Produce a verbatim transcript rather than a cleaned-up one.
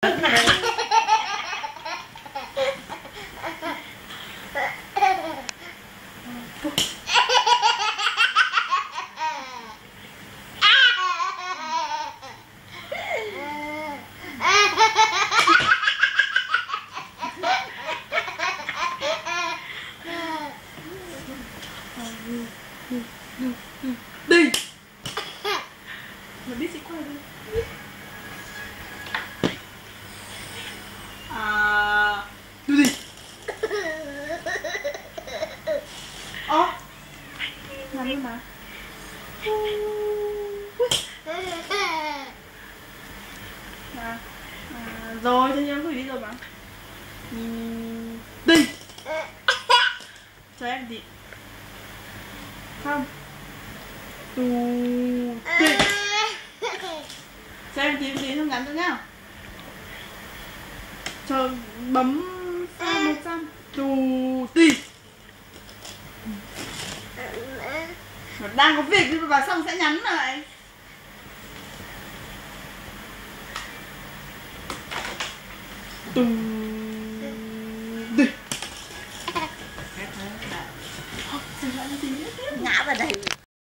Đi. Mà biết sẽ quay đi. À, đi đi. Ơ, làm đi mà. À, à, rồi, thế em phải đi rồi mà. Đi. Cho em đi. Không. Tù tị. Cho em tí tí không ngắn nữa nhá. Chờ bấm sao một trăm. Tù tị. Đang có việc đi vào xong sẽ nhắn lại. Tù